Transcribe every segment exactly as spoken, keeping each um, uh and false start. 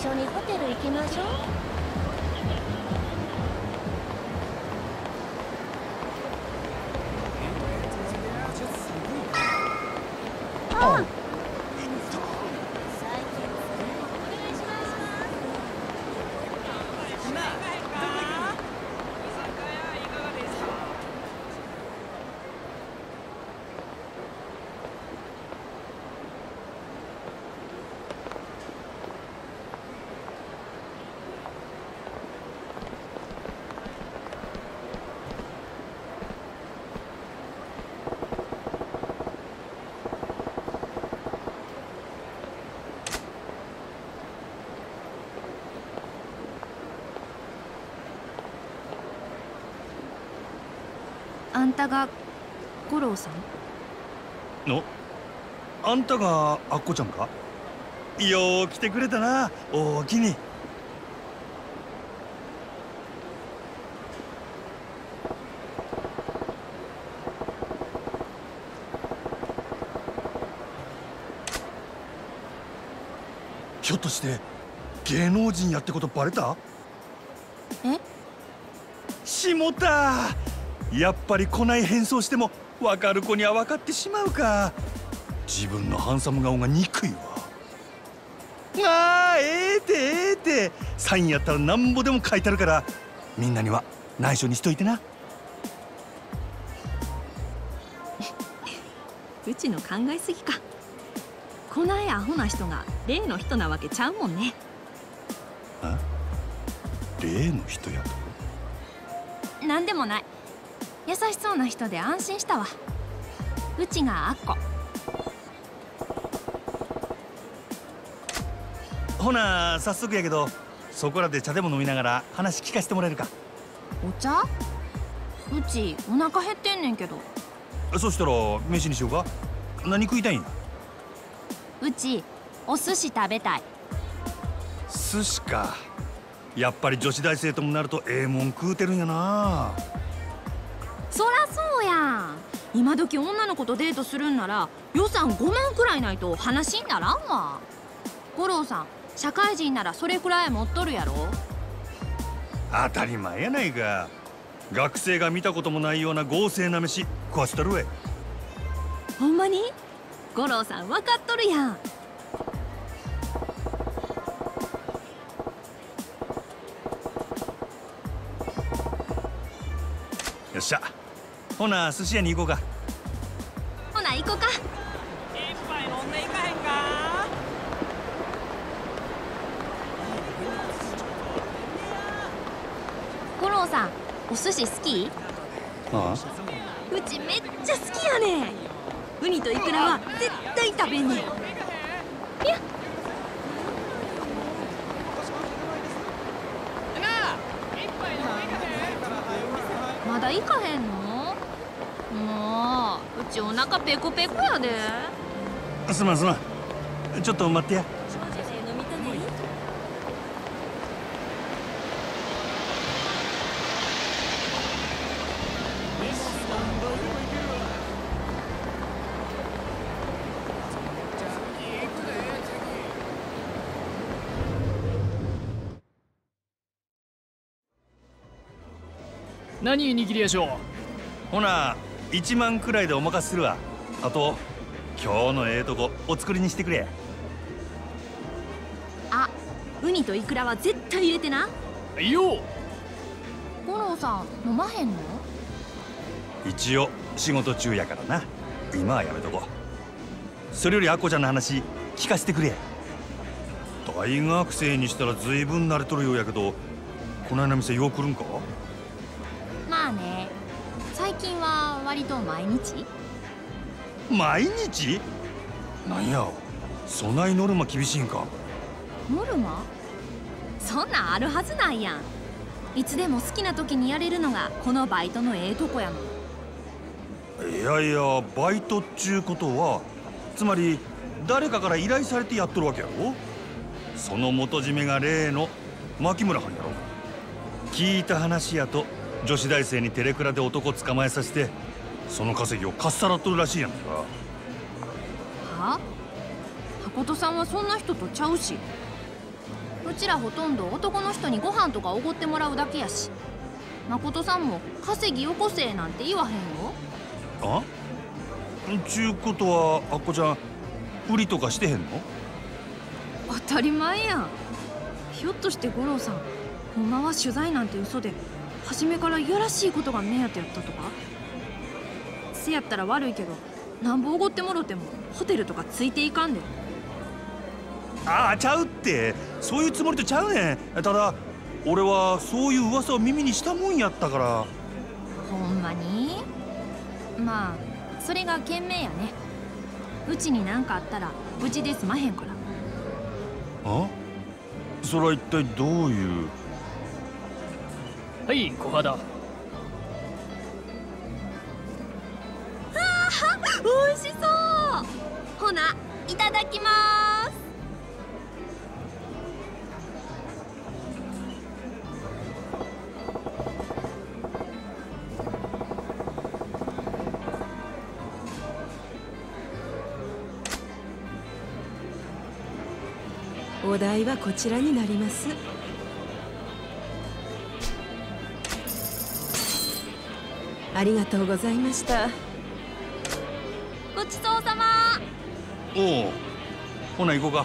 緒にホテル行きましょう。ああ。 あんたが五郎さん？ のあんたがアッコちゃんか？よう来てくれたな、おおきに。ひょっとして芸能人やってことバレた？ え？ しもた。やっぱりこない変装しても分かる子には分かってしまうか。自分のハンサム顔が憎いわ。ああ、ええてええて、サインやったらなんぼでも書いてあるからみんなには内緒にしといてな。 うちの考えすぎか。こないアホな人が例の人なわけちゃうもんね。 あ？例の人やと？ なんでもない。優しそうな人で安心したわ。うちがアッコ。 ほな早速やけどそこらで茶でも飲みながら話聞かせてもらえるか？ お茶？うちお腹減ってんねんけど。 そしたら飯にしようか。何食いたいんや？ うちお寿司食べたい。 寿司か。やっぱり女子大生ともなるとええもん食うてるんやな。 そらそうやん。今時女の子とデートするんなら予算ごまんくらいないと話にならんわ。五郎さん社会人ならそれくらい持っとるやろ。 当たり前やないか。学生が見たこともないような豪勢な飯食わせたるわい。 ほんまに？五郎さん分かっとるやん。 よっしゃ、ほな寿司屋に行こうか。 ほな行こうか。 一杯飲んでいかへんか？ 五郎さんお寿司好き？ ああ、 うちめっちゃ好きやねん。ウニとイクラは絶対食べんねん。いや、まだ行かへんの？もううちお腹ペコペコやで。 すまんすまん、ちょっと待ってや。 何握りやしょう？ ほないちまんくらいでお任せするわ。あと今日のええとこお作りにしてくれ。 あ、ウニとイクラは絶対入れてな。 いいよ。 五郎さん飲まへんの？ 一応仕事中やからな。今はやめとこう。それよりアッコちゃんの話聞かせてくれ。大学生にしたら随分慣れとるようやけど、こないな店よう来るんか？ まあね、最近は割と毎日。 毎日？なんや、そないノルマ厳しいんか？ ノルマ？そんなんあるはずないやん。いつでも好きな時にやれるのがこのバイトのええとこやの。 いやいや、バイトっちゅうことはつまり誰かから依頼されてやっとるわけやろ。その元締めが例の牧村はんやろ。聞いた話やと女子大生にテレクラで男捕まえさせてその稼ぎをかっさらっとるらしいやんか。 は？箱戸さんはそんな人とちゃうし。 うちらほとんど男の人にご飯とかおごってもらうだけやし、誠さんも稼ぎよこせなんて言わへんよ。 あちゅうことはあっこちゃん売りとかしてへんの？ 当たり前やん。ひょっとして五郎さん、ほんまは取材なんて嘘で初めからいやらしいことが目当てやったとか？せやったら悪いけど、なんぼおごってもろてもホテルとかついていかんで。 ああちゃうって、そういうつもりとちゃうねん。ただ俺はそういう噂を耳にしたもんやったから。 ほんまに？まあそれが賢明やね。うちに何かあったらうちで済まへんから。 あ？それは一体どういう？ はい小肌。 おいしそう。ほな、いただきます。 お代はこちらになります。ありがとうございました。 ごちそうさま。 おお、ほな行こうか。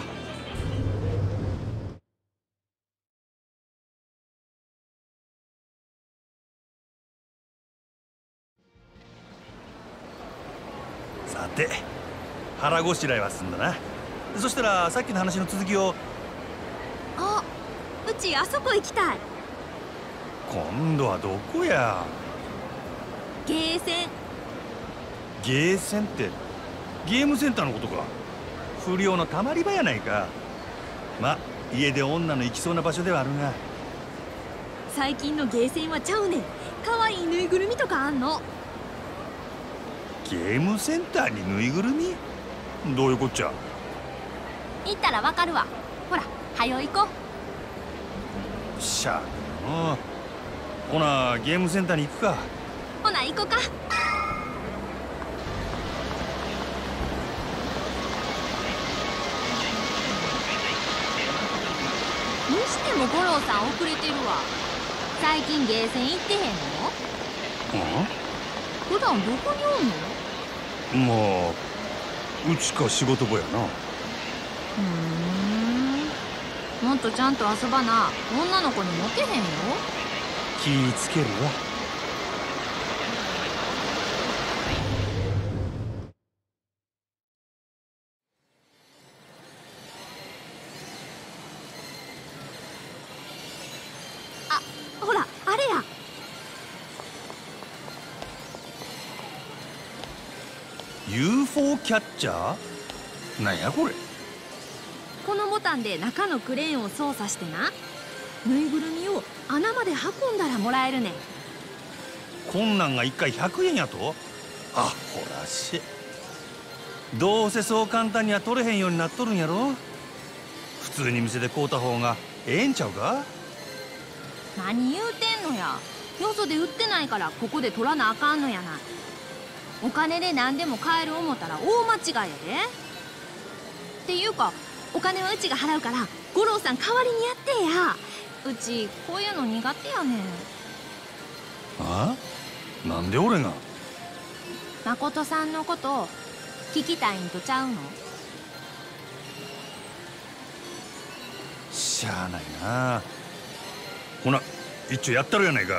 さて腹ごしらえは済んだな。そしたらさっきの話の続きを。 あ、うちあそこ行きたい。 今度はどこや？ ゲーセン。 ゲーセンってゲームセンターのことか。不良のたまり場やないか。ま、家で女の行きそうな場所ではあるが。 最近のゲーセンはちゃうねん。かわいいぬいぐるみとかあんの。 ゲームセンターにぬいぐるみ？どういうこっちゃ？ 行ったらわかるわ。ほら、はよ行こう。 しゃあな。ほなゲームセンターに行くか。 ほな行こうか。にしても五郎さん遅れてるわ。最近ゲーセン行ってへんの？普段どこにおんの？ まあうちか仕事場やな。 ふーん、もっとちゃんと遊ばな。女の子にモテへんよ。 気ぃつけるわ。 あ、ほらあれや。 ユーフォー キャッチャー？なんやこれ。 このボタンで中のクレーンを操作してな、ぬいぐるみを穴まで運んだらもらえるねん。 こんなんがいっかいひゃくえんやと？あほらし。どうせそう簡単には取れへんようになっとるんやろ。普通に店で買うた方がええんちゃうか？ 何言うてんのや。よそで売ってないからここで取らなあかんのやない。お金で何でも買える思ったら大間違いやで。っていうかお金はうちが払うから五郎さん代わりにやってや。うちこういうの苦手やねん。 あ？なんで俺が？ 誠さんのこと聞きたいんとちゃうの？ しゃあないな。ほな一丁やったるやないか。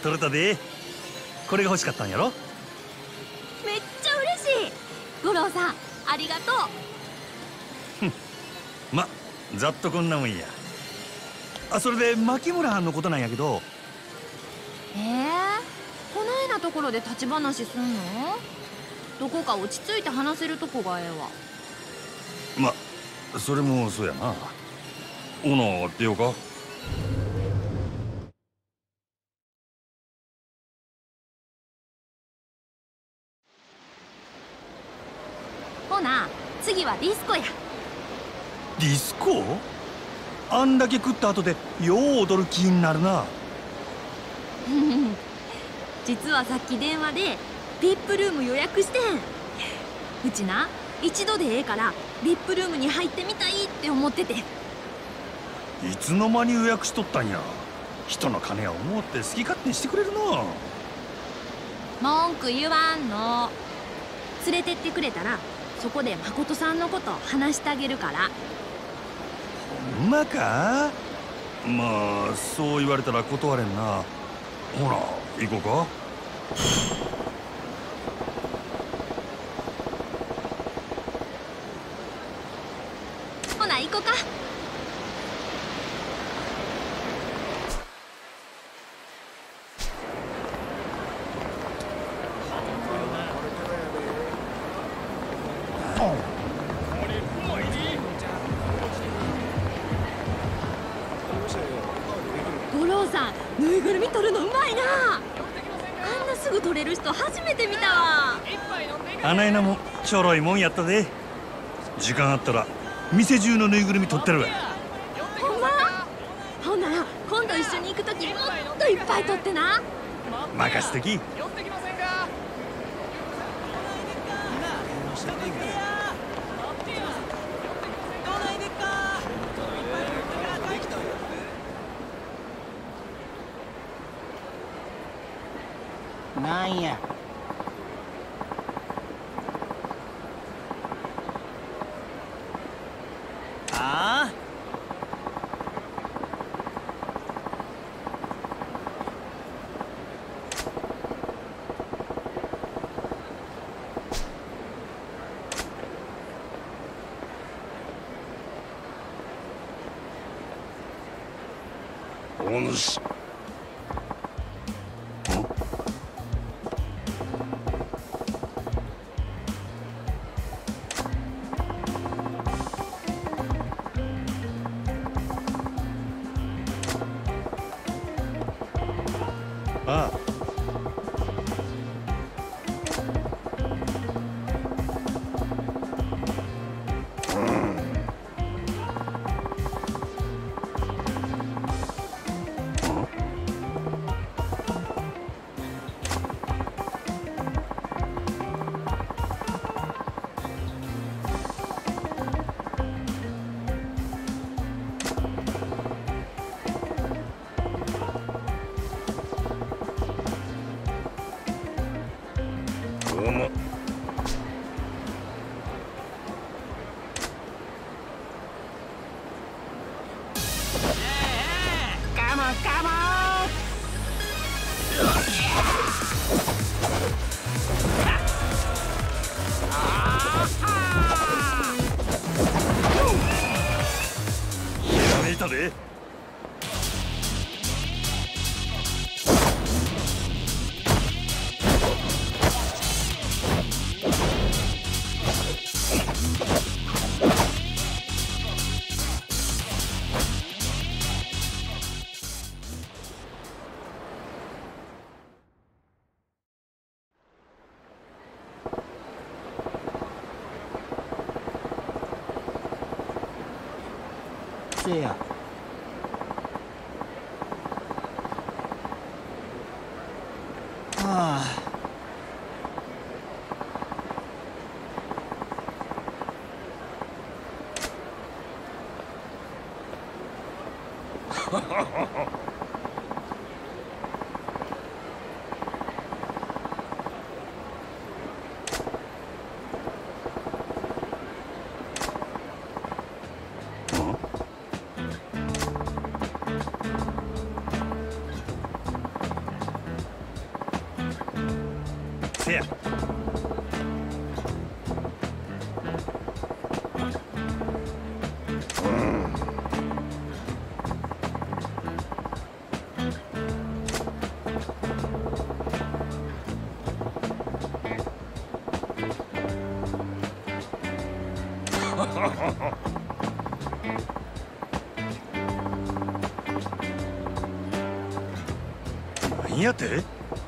取れたで。これが欲しかったんやろ。 めっちゃ嬉しい。五郎さんありがとう。 ま、ざっとこんなもんや。あ、それで牧村藩のことなんやけど。 えー、こないなところで立ち話すんの？どこか落ち着いて話せるとこがええわ。 ま、それもそうやな。ほな出ようか。 ほな次はディスコや。 ディスコ？あんだけ食った後でよう踊る気になるな。 実はさっき電話で ブイアイピー ルーム予約してん。うちな一度でええから ブイアイピー ルームに入ってみたいって思ってて。 いつの間に予約しとったんや。人の金は思って好き勝手にしてくれるな。 文句言わんの。連れてってくれたらそこで誠さんのこと話してあげるから。 ほんまか？まあそう言われたら断れんな。ほら行こうか。 ほな行こうか。五郎さんぬいぐるみ取るのうまいな。あんなすぐ取れる人初めて見たわ。 あないなもちょろいもんやったで。時間あったら店中のぬいぐるみ取ってるわ。 ほんま？ほんなら今度一緒に行くときもっといっぱい取ってな。 任せとき。 なんや。ああ。 お主。ああ。どうも。 カモンカモひらめいたで。 せや。ああ。 せや。 何やて？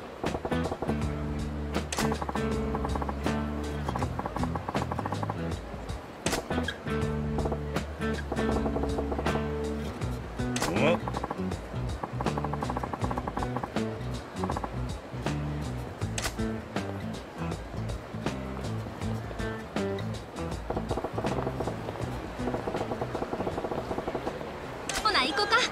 ほな行こか。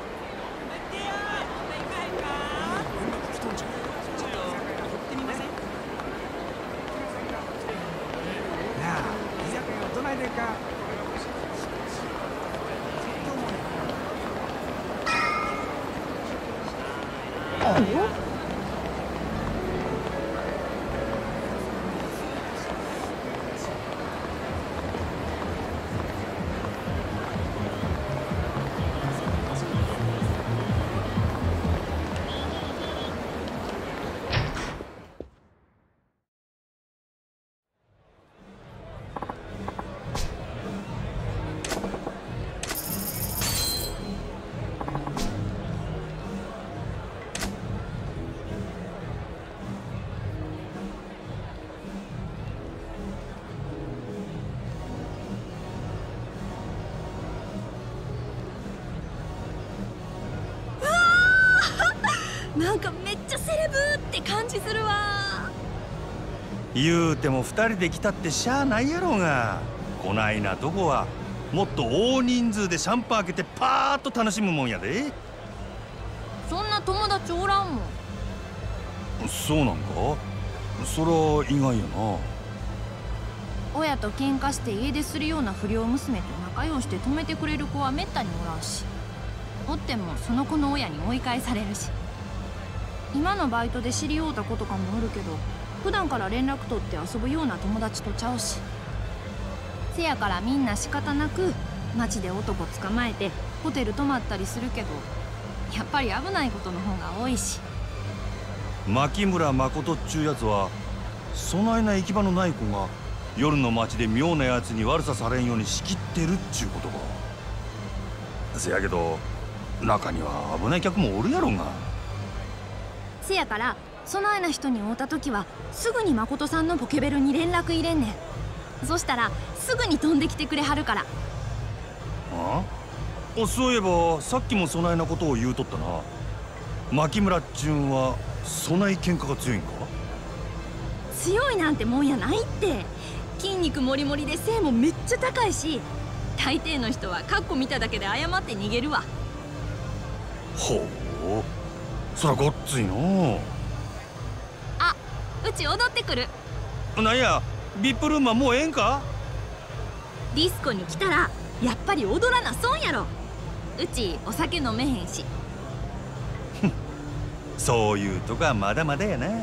なんかめっちゃセレブって感じするわ。 言うても二人で来たってしゃあないやろうが、こないなとこはもっと大人数でシャンパン開けてパーッと楽しむもんやで。 そんな友達おらんもん。 そうなんか？そら意外やな。 親と喧嘩して家出するような不良娘と仲良して止めてくれる子はめったにおらんし、おってもその子の親に追い返されるし。今のバイトで知り合うた子とかもおるけど、普段から連絡取って遊ぶような友達とちゃうし。せやからみんな仕方なく街で男捕まえてホテル泊まったりするけど、やっぱり危ないことの方が多いし。 牧村誠っちゅうやつはそないな行き場のない子が夜の街で妙なやつに悪さされんように仕切ってるっちゅうことか。せやけど中には危ない客もおるやろが。 せやからそないな人に会うた時はすぐに誠さんのポケベルに連絡入れんねん。そしたらすぐに飛んできてくれはるから。 ああ、そういえばさっきもそないなことを言うとったな。牧村っちゅうんはそない喧嘩が強いんか？ 強いなんてもんやないって。筋肉もりもりで背もめっちゃ高いし、大抵の人はカッコ見ただけで謝って逃げるわ。 ほう、そらごっついの。 あ、うち踊ってくる。 なんや、ビップルームはもうええんか？ ディスコに来たらやっぱり踊らな損やろ。うちお酒飲めへんし。 そういうとこはまだまだやな。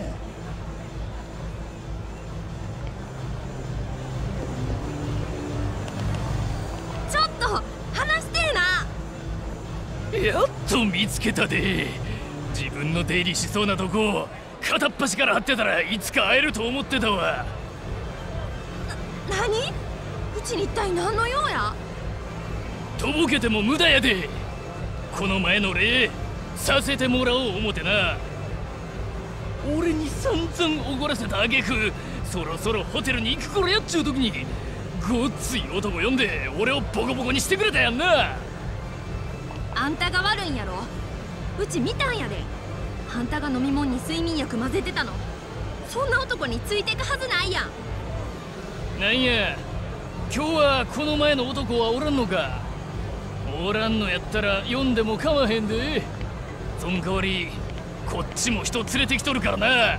ちょっと話してえな。 やっと見つけたで。自分の出入りしそうなとこ片っ端から張ってたらいつか会えると思ってたわ。 な、何？うちに一体何の用や？ とぼけても無駄やで。この前の礼させてもらおう思てな。俺に散々おごらせた挙句、そろそろホテルに行く頃やっちゅう時にごっつい男呼んで俺をボコボコにしてくれたやんな。 あんたが悪いんやろ。うち見たんやで。あんたが飲み物に睡眠薬混ぜてたの。そんな男についてくはずないやん。 なんや、今日はこの前の男はおらんのか？おらんのやったら呼んでもかまへんで。そん代わりこっちも人連れてきとるからな。 あ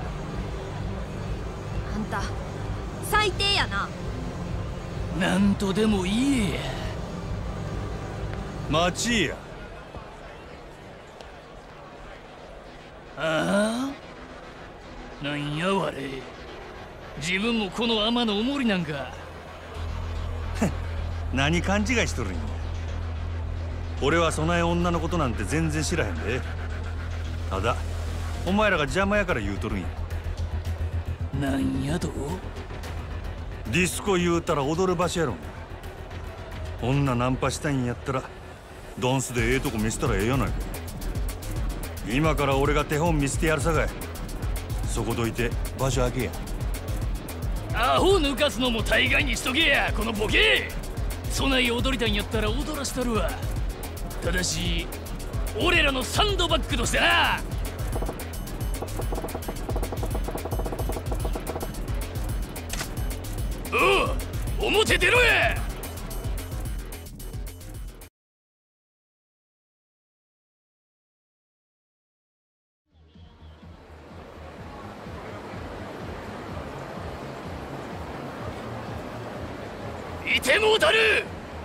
んた最低やな。 なんとでも言えや。 待ちや。 ああ、なんやわれ。 自分もこの天のおもりなんか。 何勘違いしとるんや。俺はそない女のことなんて全然知らへんで。ただお前らが邪魔やから言うとるんや。 なんやと？ ディスコ言うたら踊る場所やろ。女ナンパしたいんやったらダンスでええとこ見せたらええやないか。今から俺が手本見せてやるさかい。そこどいて場所開けや。 アホ抜かすのも大概にしとけや、このボケ。そない踊りたいんやったら踊らしたるわ。ただし俺らのサンドバッグとしてな。おう、表出ろや。いてもうたる。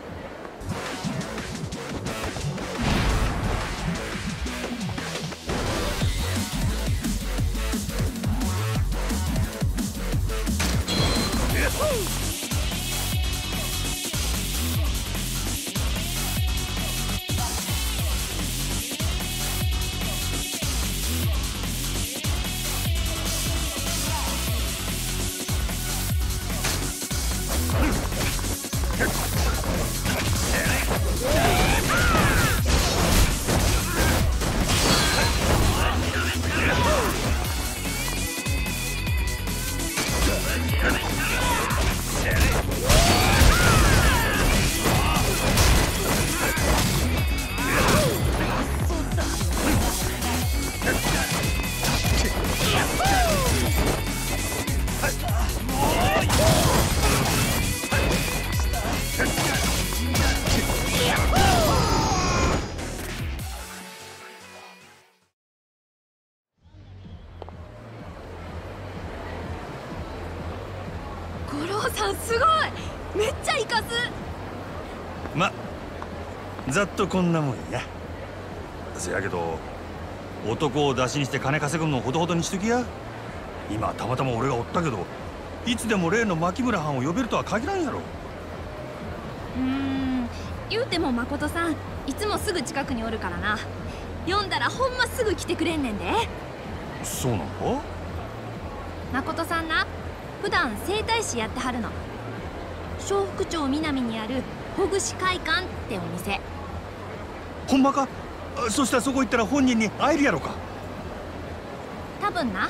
五郎さんすごい、めっちゃイカす。 まざっとこんなもんや。せやけど男を出しにして金稼ぐのほどほどにしときや。今たまたま俺がおったけどいつでも例の牧村藩を呼べるとは限らんやろ。 うーん、言うても誠さんいつもすぐ近くにおるからな。読んだらほんますぐ来てくれんねんで。 そうなのか。 誠さんな、普段整体師やってはるの。笑福町南にあるほぐし会館ってお店。 ほんまか。そしたらそこ行ったら本人に会えるやろか。 多分な。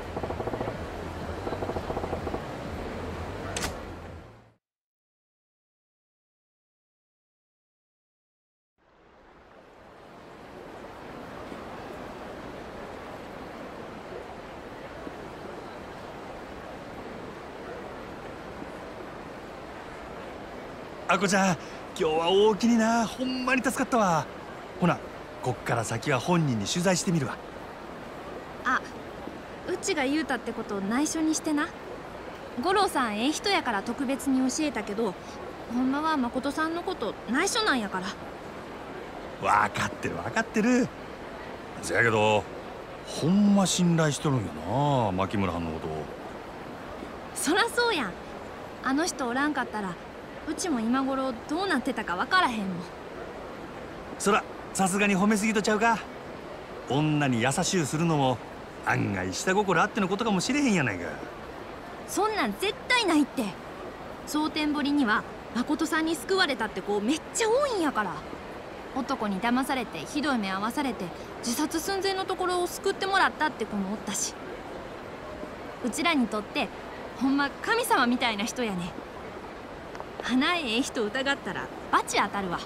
あこちゃん、今日は大きにな。ほんまに助かったわ。ほなこっから先は本人に取材してみるわ。 あ、うちが言うたってこと内緒にしてな。五郎さんええ人やから特別に教えたけど、ほんまは誠さんのこと内緒なんやから。 分かってる分かってる。せやけどほんま信頼しとるんやな、牧村藩のことを。 そらそうやん。あの人おらんかったらうちも今頃どうなってたか分からへんもん。 そらさすがに褒めすぎとちゃうか。女に優しゅうするのも案外下心あってのことかもしれへんやないか。 そんなん絶対ないって。蒼天堀には誠さんに救われたって子めっちゃ多いんやから。男に騙されてひどい目合わされて自殺寸前のところを救ってもらったって子もおったし、うちらにとってほんま神様みたいな人やね。花ええ人疑ったら罰当たるわ。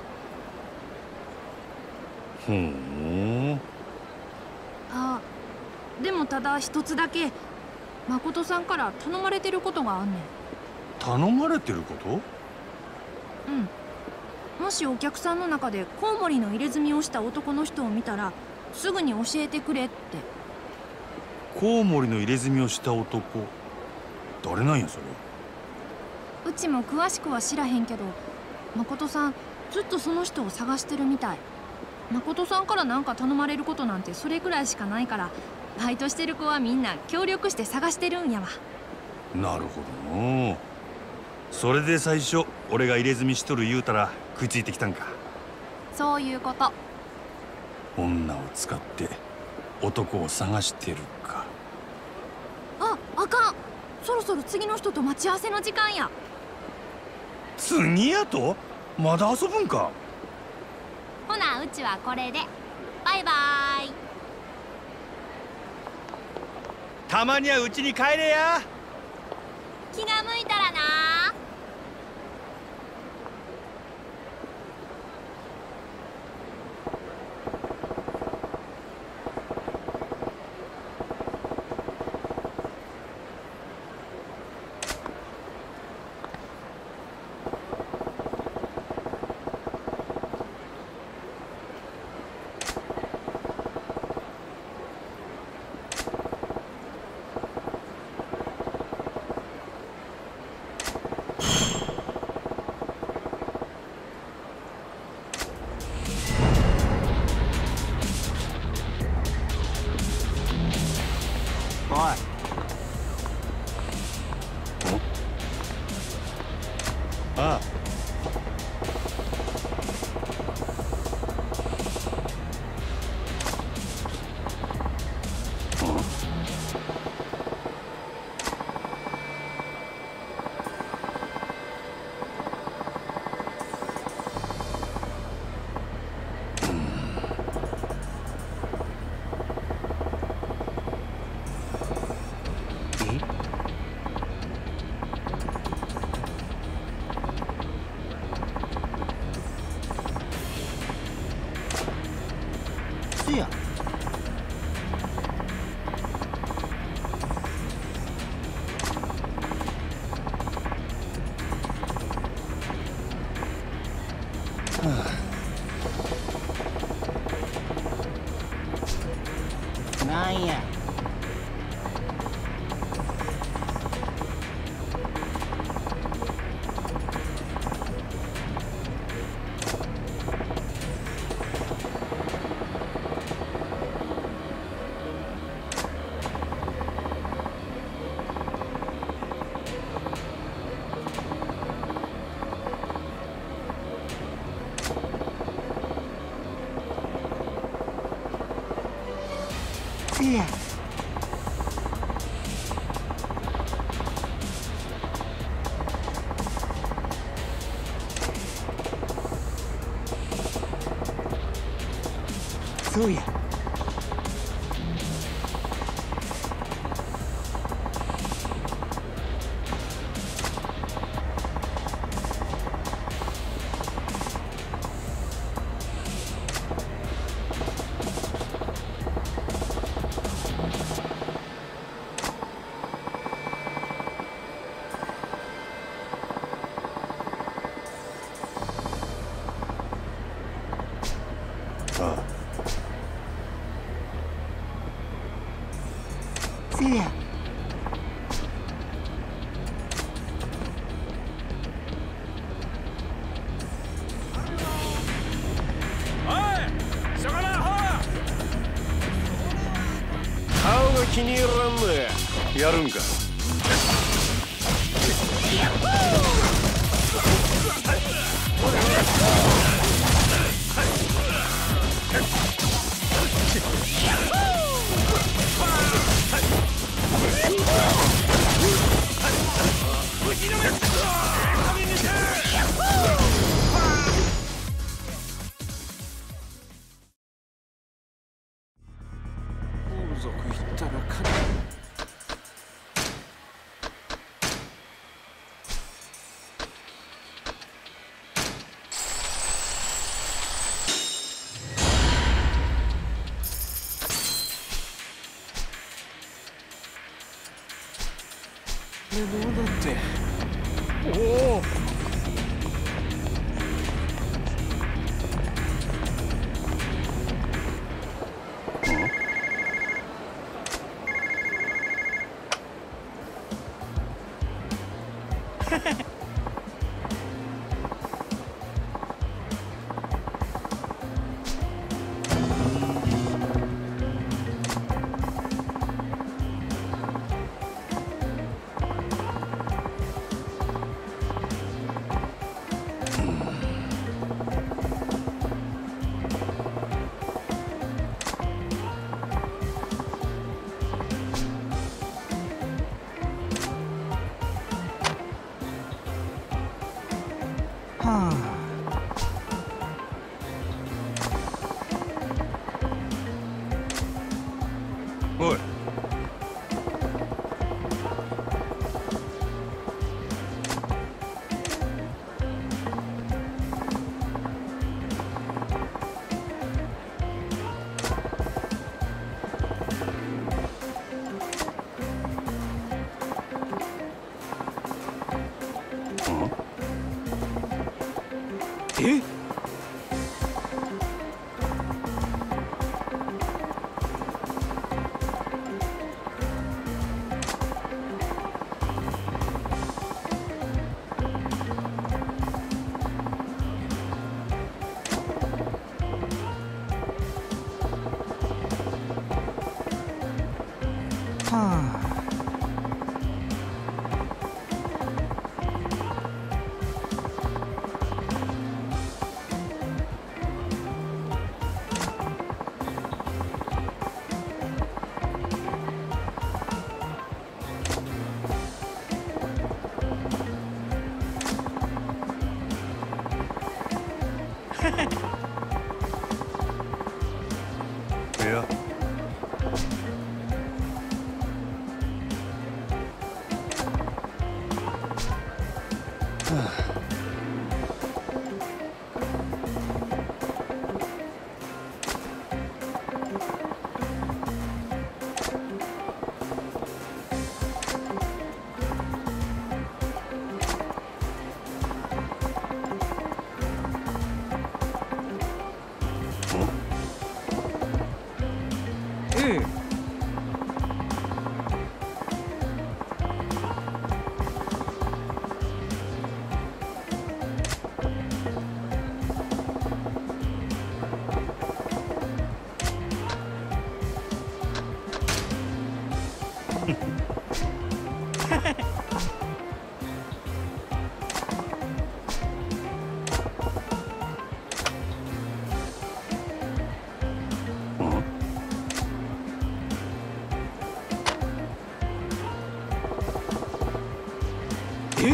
ふん。 あ、でもただ一つだけ誠さんから頼まれてることがあんねん。 頼まれてること？ うん。もしお客さんの中でコウモリの入れ墨をした男の人を見たらすぐに教えてくれって。 コウモリの入れ墨をした男、誰なんやそれ。 うちも詳しくは知らへんけど、誠さんずっとその人を探してるみたい。誠さんから何か頼まれることなんてそれくらいしかないから、バイトしてる子はみんな協力して探してるんやわ。 なるほどの。それで最初俺が入れ墨しとる言うたら食いついてきたんか。 そういうこと。 女を使って男を探してるか。 あ、あかん。そろそろ次の人と待ち合わせの時間や。 次やと？まだ遊ぶんか。 ほな、うちはこれでバイバーイ。 たまにはうちに帰れや。 気が向いたらな。 おい。 ああ。 せや。なんや。せや。そうや。 ああ。 せや。 顔が気に入らんね。 やるんか。 王族行ったらかな。でどうだって。おお。 はおい、 えはいや、 えええ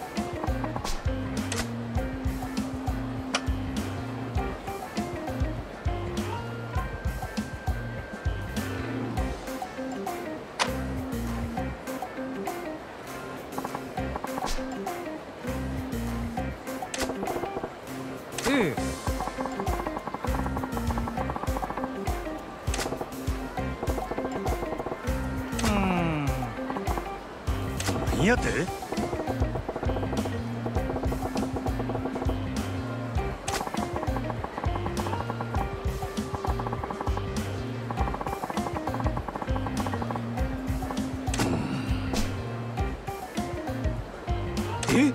ええうん何やってえ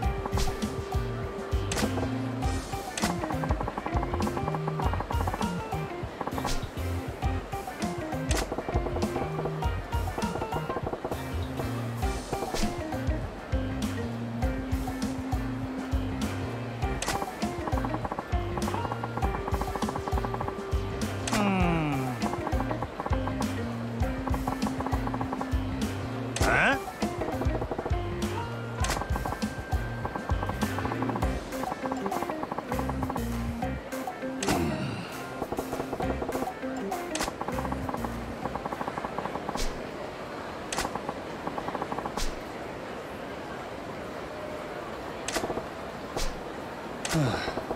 うんえはあ